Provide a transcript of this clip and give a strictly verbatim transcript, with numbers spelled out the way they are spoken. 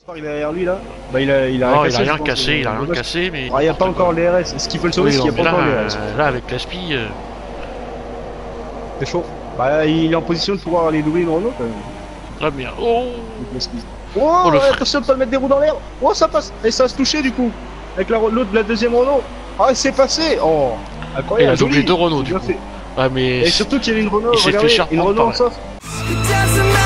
Il est derrière lui là. Bah il a, il a non, rien il a cassé, rien pense, cassé, il a rien le cassé, mais. Ah, il n'y a pas encore les R S. Ce qu'il faut le sauver, oui, c'est qu'il n'y a pas là, encore les R S. euh, là, avec l'aspi. Euh... C'est chaud. Bah il est en position de pouvoir aller doubler une Renault quand même. Très bien. Oh, oh, oh le attention de pas mettre des roues dans l'air. Oh, ça passe. Et ça va se toucher du coup. Avec l'autre de la deuxième Renault. Ah, c'est passé. Oh, incroyable. Il a doublé deux Renault du coup. Fait. Ah, mais et surtout qu'il y avait une Renault, il s'est fait regardez, cher une Renault en soft.